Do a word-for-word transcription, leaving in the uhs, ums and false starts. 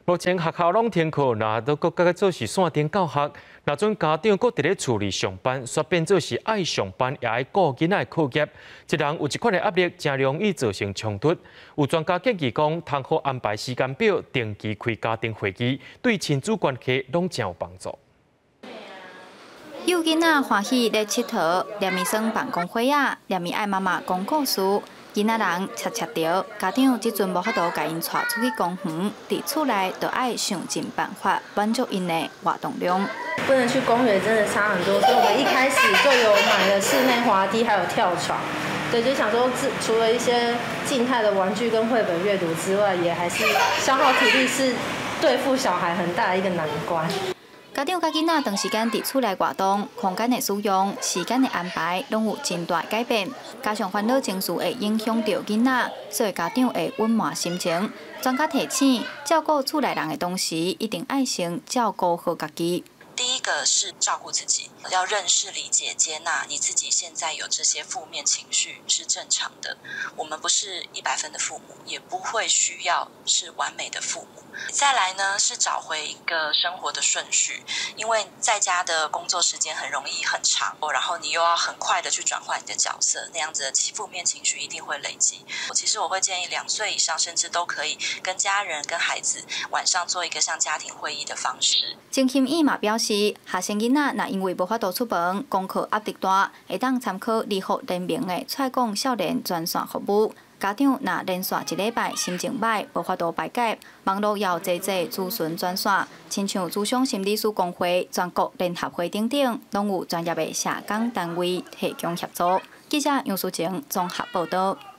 目前学校拢停课，那都各个做是线顶教学，那种家长搁伫咧厝里上班，煞变做是爱上班也爱顾囡仔课业，一人有一款的压力，真容易造成冲突。有专家建议讲，通好安排时间表，定期开家庭会议，对亲子关系拢真有帮助。 幼囡仔欢喜咧佚佗，连咪耍办公会啊，连咪爱妈妈讲故事。囡仔人切切着，家长即阵无法度甲因带出去公园，伫厝内就爱想尽办法满足因的活动量。 不能去公园真的差很多，所以我们一开始就有买了室内滑梯，还有跳床。对，就想说，除了一些静态的玩具跟绘本阅读之外，也还是消耗体力是对付小孩很大的一个难关。 家长甲囡仔长时间伫厝内活动，空间的使用、时间的安排，拢有真大改变。加上烦恼情绪会影响到囡仔，所以家长会稳满心情。专家提醒，照顾厝内人的同时，一定爱先照顾好家己。 第一个是照顾自己，要认识、理解、接纳你自己现在有这些负面情绪是正常的。我们不是一百分的父母，也不会需要是完美的父母。再来呢，是找回一个生活的顺序，因为在家的工作时间很容易很长，然后你又要很快的去转换你的角色，那样子的负面情绪一定会累积。其实我会建议两岁以上甚至都可以跟家人、跟孩子晚上做一个像家庭会议的方式。 郑欣怡嘛表示，学生囡仔若因为无法度出门，功课压力大，会当参考理学联名的蔡讲少年专线服务。家长若连续一礼拜心情歹，无法度排解，网络也有侪侪咨询专线，亲像諮商心理師工會、全國聯合會等等，攏有專業的社工單位提供協助。記者楊淑晴綜合報道。